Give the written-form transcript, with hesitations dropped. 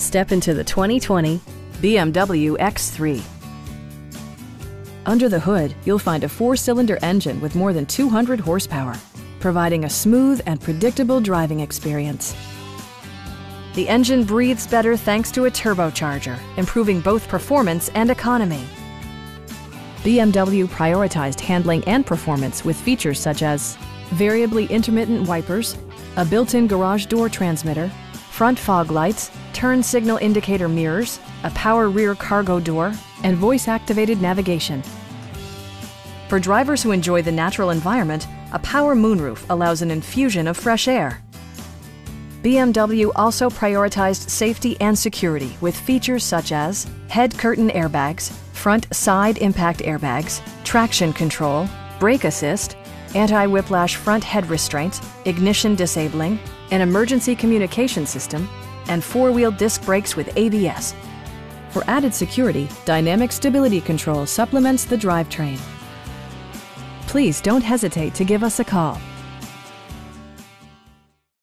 Step into the 2020 BMW X3. Under the hood, you'll find a 4-cylinder engine with more than 200 horsepower, providing a smooth and predictable driving experience. The engine breathes better thanks to a turbocharger, improving both performance and economy. BMW prioritized handling and performance with features such as variably intermittent wipers, a built-in garage door transmitter, front fog lights, turn signal indicator mirrors, a power rear cargo door, and voice-activated navigation. For drivers who enjoy the natural environment, a power moonroof allows an infusion of fresh air. BMW also prioritized safety and security with features such as head curtain airbags, front side impact airbags, traction control, brake assist, anti-whiplash front head restraints, ignition disabling, an emergency communication system, and 4-wheel disc brakes with ABS. For added security, dynamic stability control supplements the drivetrain. Please don't hesitate to give us a call.